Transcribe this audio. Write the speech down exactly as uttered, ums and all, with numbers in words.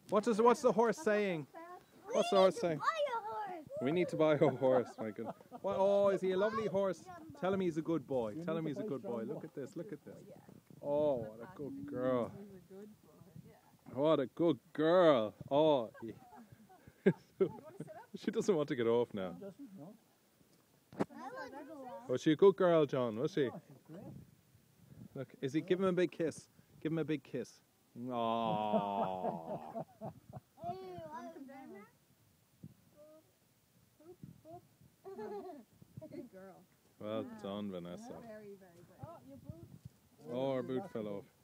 What does what's the horse saying? What's the horse saying? We need to buy a horse, my goodness. What, oh, is he a lovely horse? Tell him he's a good boy. Tell him he's a good boy. Look at this, look at this. Oh, what a good girl. What a good girl. Oh, he... she doesn't want to get off now. Was she a good girl, John? Was she? Look, is he? Give him a big kiss. Give him a big kiss. Aww. Good girl. Well done, Vanessa. Very, very good. Oh, her boot fell off.